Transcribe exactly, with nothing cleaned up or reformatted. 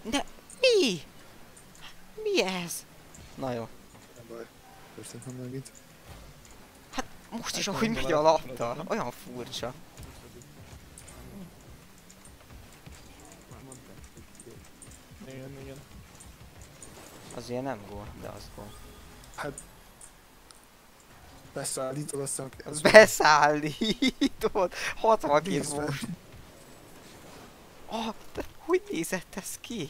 De mi? Mi ez? Na jó. Nem baj. Történtem megint. Hát most is Hát ahogy nem, megy nem, a nem, labda. nem. Olyan furcsa. Már mondtam. Igen, igen. Az ilyen nem gól, de az gól. Hát... Beszállítod azt a... Az beszállítod! hatvankét volt. Ah, de hogy nézett ez ki?